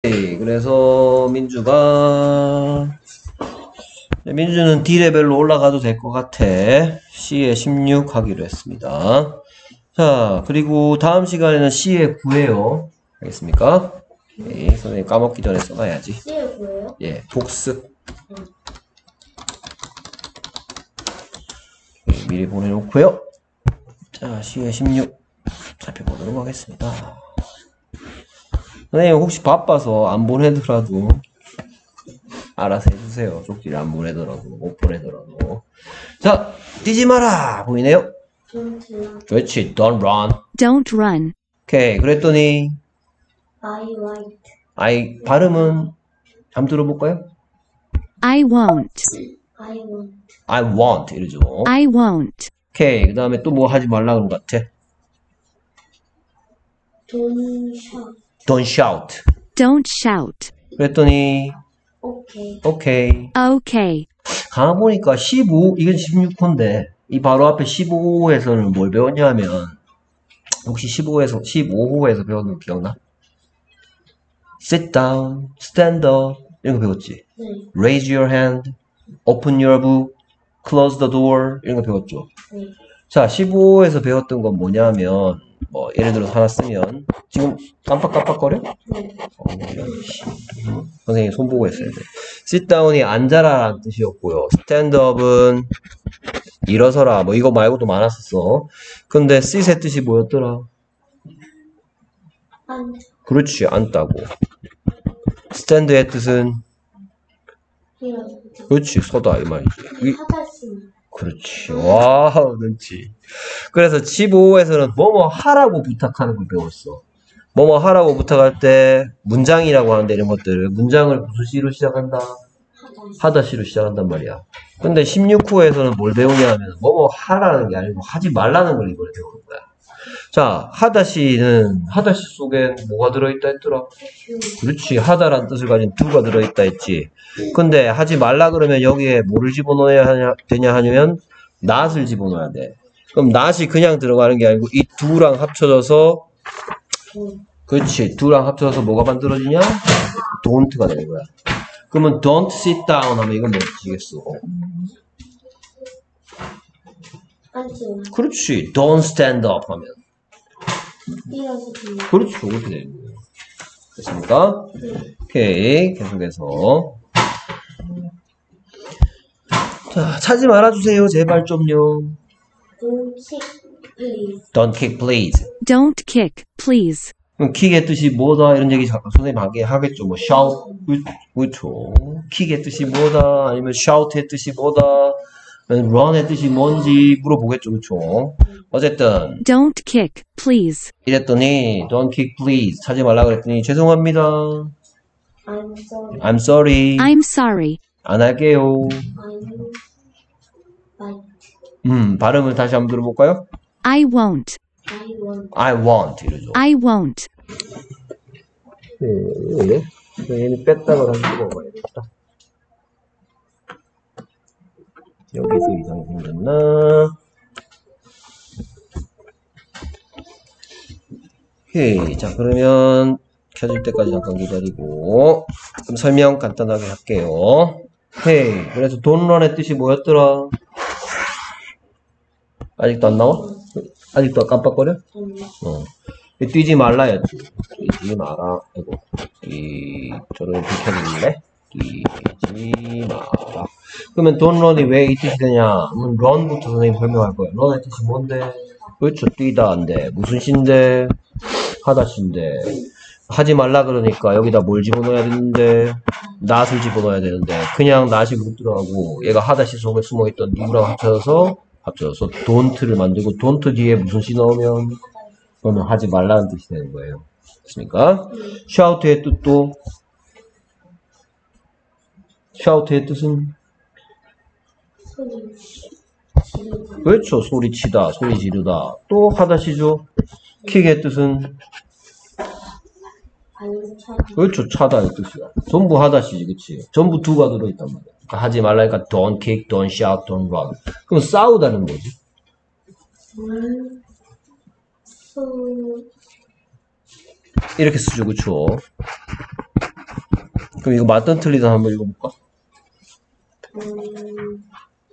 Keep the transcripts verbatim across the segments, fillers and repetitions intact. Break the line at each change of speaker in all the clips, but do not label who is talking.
오케이. 그래서 민주가 민주는 D 레벨로 올라가도 될 것 같아. C에 십육 하기로 했습니다. 자, 그리고 다음 시간에는 C에 구예요. 알겠습니까? 오케이. 선생님 까먹기 전에 써놔야지.
C에 구예요?
예, 복습.
응.
오케이, 미리 보내놓고요. 자, C에 십육 살펴보도록 하겠습니다. 선생님 혹시 바빠서 안 보내더라도 알아서 해주세요. 쪽지를 안 보내더라도 못 보내더라도. 자, 뛰지 마라 보이네요?
Don't run.
그렇지. Don't run.
Don't run.
오케이. 그랬더니
I like.
I 발음은 한번 들어볼까요?
I won't.
I want.
I want 이러죠.
I won't.
오케이. 그 다음에 또 뭐 하지 말라 그런 것 같아.
Don't shout.
Don't shout.
Don't shout.
그랬더니
Okay.
오케이.
Okay.
가보니까 십오 이건 십육 호인데 이 바로 앞에 십오 호에서는 뭘 배웠냐면 혹시 십오 호에서 십오 호에서 배웠는 거 기억나? Sit down, stand up 이런 거 배웠지?
네.
Raise your hand, open your book, close the door 이런 거 배웠죠?
네.
자, 십오 호에서 배웠던 건 뭐냐면 뭐 예를 들어서 하나 쓰면 지금 깜빡깜빡거려?
네.
어, 씨. 선생님 손 보고 했어야 돼. Sit down이 앉아라 라는 뜻이었고요. Stand up은 일어서라 뭐 이거 말고도 많았었어. 근데 sit의 뜻이 뭐였더라?
안.
그렇지, 앉다고. stand의 뜻은
이런.
그렇지, 서다 이 말이지. 이-
하다시.
그렇지. 와우, 눈치. 그래서 십오 호에서는 뭐뭐 하라고 부탁하는 걸 배웠어. 뭐뭐 하라고 부탁할 때 문장이라고 하는데 이런 것들을 문장을 무슨 시로 시작한다?
하다시.
하다 시로 시작한단 말이야. 근데 십육 호에서는 뭘 배우냐 하면 뭐뭐 하라는 게 아니고 하지 말라는 걸 이번에 배우는 거야. 자, 하다 시는 하다 시 속에 뭐가 들어있다 했더라? 그렇지. 하다라는 뜻을 가진 do가 들어있다 했지. 근데 하지 말라 그러면 여기에 뭐를 집어넣어야 하냐, 되냐 하면 not을 집어넣어야 돼. 그럼 not이 그냥 들어가는 게 아니고 이 do랑 합쳐져서 그렇지. do랑 합쳐져서 뭐가 만들어지냐? don't가 되는 거야. 그러면 don't sit down 하면 이건 뭐지겠어?
앉지.
그렇지. don't stand up 하면
일어서 좀.
그렇죠. 그렇게 되는 거예요. 됐습니까? 오케이. 계속해서 자, 차지 말아주세요. 제발 좀요.
Don't kick, please.
Don't kick, please.
Don't kick, please.
그럼 킥의 뜻이 뭐다? 이런 얘기 자- 선생님 하게 하겠죠. 뭐 shout, 그- 그렇죠. 킥의 뜻이 뭐다? 아니면 shout의 뜻이 뭐다? run의 뜻이 뭔지 물어보겠죠. 그렇죠. 어쨌든
Don't kick, please.
이랬더니 don't kick, please. 차지 말라 그랬더니 죄송합니다.
I'm sorry.
I'm sorry.
I'm sorry.
안 할게요.
I'm like.
음, 발음을 다시 한번 들어볼까요?
I won't.
I want.
I want 이러죠.
I won't.
네, 얘는 뺐다가 다시 들어봐야겠다. 여기서 이상 생겼나? 오케이. 자, 그러면 켜질 때까지 잠깐 기다리고 그럼 설명 간단하게 할게요. 오케이. 그래서 don't run의 뜻이 뭐였더라? 아직도 안 나와? 아직도 깜빡거려?
아니.
어. 뛰지 말라였지. 뛰지 마라. 아이고. 이, 저를 비켜줄래? 뛰지 마라. 그러면 don't run이 왜 이 뜻이 되냐? 그럼 run부터 선생님 설명할 거예요. run의 뜻이 뭔데? 그렇죠. 뛰다인데. 무슨 시인데? 하다 시인데. 하지 말라 그러니까 여기다 뭘 집어넣어야 되는데? not을 집어넣어야 되는데. 그냥 not이 못 들어가고 얘가 하다 시 속에 숨어있던 do랑 합쳐서 합쳐서 don't를 만들고 don't 뒤에 무슨 시 넣으면 그러면 하지 말라는 뜻이 되는 거예요. 됐습니까? shout의 뜻도 shout의 뜻은
소리. 지르다.
그렇죠. 소리치다, 소리 지르다. 또 하다시죠. kick의 뜻은
발로 차기.
그렇죠. 차다의 뜻이야. 전부 하다시지, 그치? 전부 do가 들어있단 말이야. 그러니까 하지 말라니까 don't kick, don't shout, don't run. 그럼 싸우다는 뭐지?
물. 소.
이렇게 쓰죠, 그쵸? 그럼 이거 맞든 틀리든 한번 읽어볼까?
음,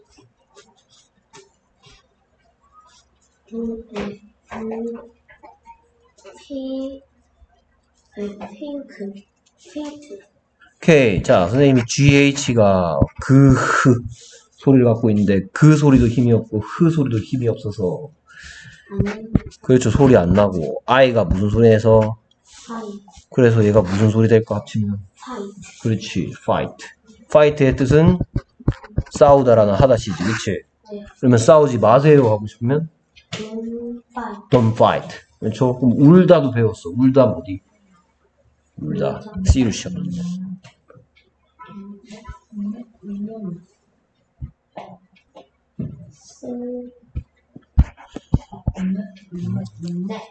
음, 음, 음, 피, 아니, 핑크, 핑크.
오케이. 자, 선생님이 지에이치가 그, 흐 소리를 갖고 있는데, 그 소리도 힘이 없고, 흐 소리도 힘이 없어서.
아니,
그렇죠. 소리 안 나고. I가 무슨 소리 내서?
파이,
그래서 얘가 무슨 소리 될까 합치면?
파이.
그렇지. fight. fight의 뜻은 싸우다라는 하다시지. 그치?
네.
그러면 싸우지 마세요 하고 싶으면?
음, 파이.
don't fight. 그렇죠? 그럼 울다도 배웠어. 울다 뭐지? 울다. C로 시작합니다.
스, 네.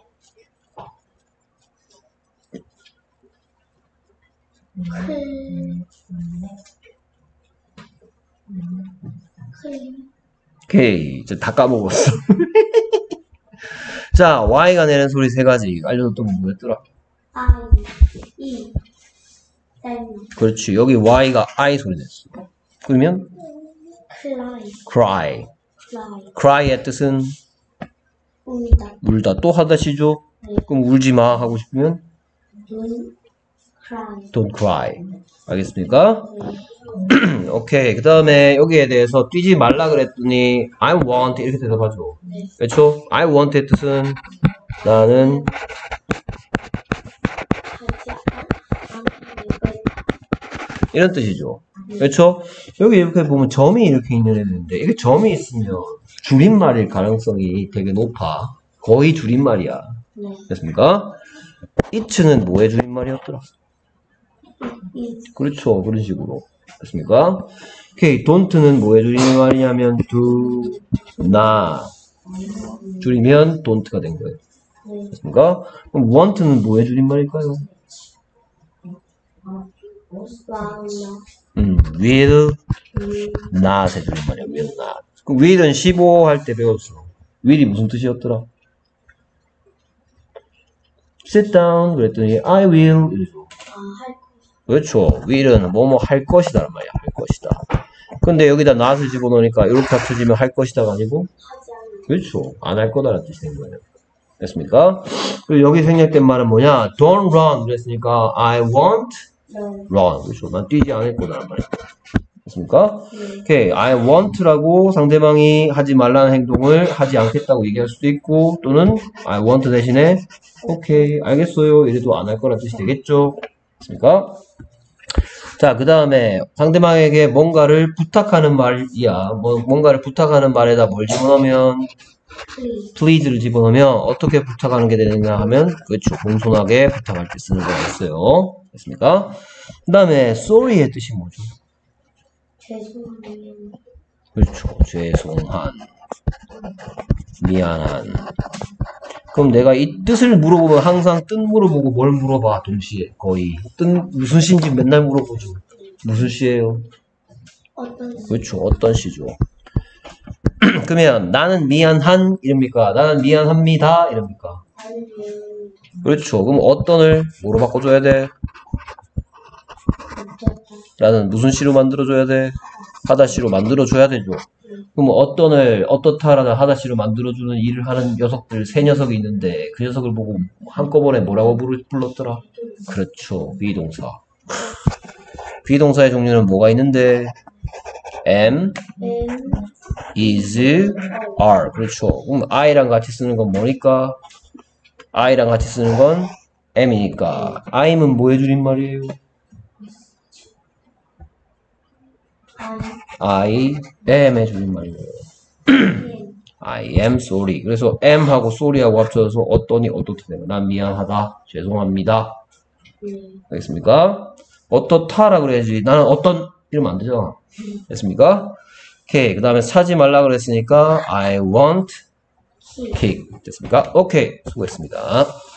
클, 클,
오케이. 이제 다 까먹었어. 자, Y가 내는 소리 세 가지. 알려줬던 건 뭐였더라?
아이, 이, 땡,
그렇지. 여기 Y가 I 소리 냈어. 그러면
클라이,
cry.
클라이,
cry의 뜻은
울다,
울다. 또 하다시죠?
네.
그럼 울지 마 하고 싶으면
눈, 크라이,
don't cry. 알겠습니까?
네.
오케이. 그 다음에 여기에 대해서 뛰지 말라 그랬더니 I want 이렇게 대답하죠.
네.
그렇죠? I want의 뜻은 나는
하지 않, 않으려고
이런 뜻이죠. 그렇죠? 여기 이렇게 보면 점이 이렇게 있는 애인데 이게 점이 있으면 줄임말일 가능성이 되게 높아. 거의 줄임말이야.
네.
됐습니까? it는 뭐의 줄임말이었더라?
이,
그렇죠. 그런 식으로. 됐습니까? 오케이. don't는 뭐의 줄임말이냐면 do, not. 줄이면 don't가 된 거예요.
네.
됐습니까? 그럼 want는 뭐의 줄임말일까요?
와우나,
음, will
이,
not의 줄임말이야. will not. 그럼 will은 십오 할 때 배웠어. will이 무슨 뜻이었더라? sit down 그랬더니 I will 이러죠.
아, 할,
그렇죠. will은 뭐뭐 할 것이다 말이야. 할 것이다. 근데 여기다 not을 집어넣으니까 이렇게 합쳐지면 할 것이다가 아니고
하지 않으려고.
그렇죠. 안 할 거다라는 뜻이 된 거예요. 됐습니까? 그리고 여기 생략된 말은 뭐냐? Don't run 그랬으니까 I won't
네.
run. 그렇죠. 난 뛰지 않을 거다란 말이야. 됐습니까?
네.
오케이. I want라고 상대방이 하지 말라는 행동을 하지 않겠다고 얘기할 수도 있고 또는 I want 대신에 오케이 알겠어요 이래도 안 할 거란 뜻이 되겠죠. 됐습니까? 자, 그 다음에 상대방에게 뭔가를 부탁하는 말이야. 뭐, 뭔가를 부탁하는 말에다 뭘 집어넣으면
플리즈,
please를 집어넣으면 어떻게 부탁하는 게 되느냐 하면 그렇죠. 공손하게 부탁할 때 쓰는 거가 있어요. 됐습니까? 그 다음에 sorry의 뜻이 뭐죠?
죄송해요.
그렇죠. 죄송한, 미안한. 그럼 내가 이 뜻을 물어보면 항상 뜻 물어보고 뭘 물어봐 동시에 거의 뜻 무슨 시인지 맨날 물어보죠. 무슨 시예요?
어떤,
그렇죠. 어떤 시죠. 그러면 나는 미안한 이럽니까? 나는 미안합니다 이럽니까?
아니면,
그렇죠. 그럼 어떤을 뭐로 바꿔줘야 돼?
어쩌다,
나는 무슨 시로 만들어줘야 돼? 하다시로 만들어줘야 되죠. 그럼 어떤을 어떻다라는 하다시로 만들어주는 일을 하는 녀석들 세 녀석이 있는데 그 녀석을 보고 한꺼번에 뭐라고 부르- 불렀더라? 그렇죠. 비동사. 비동사의 종류는 뭐가 있는데 am,
am,
is, are. 그렇죠. 그럼 I랑 같이 쓰는 건 뭐니까? I랑 같이 쓰는 건 am이니까 I'는 뭐의 줄임말이에요?
I,
I am의 줄임말이에요.
am,
I am sorry. 그래서 am하고 sorry하고 합쳐져서 어떠니 어떻게 되는 거야? 난 미안하다. 죄송합니다.
네.
알겠습니까? 어떻다라 그래야지. 나는 어떤 이러면 안 되잖아. 됐습니까? 오케이. 그 다음에 사지 말라 그랬으니까 I want
he.
cake. 됐습니까? 오케이. 수고했습니다.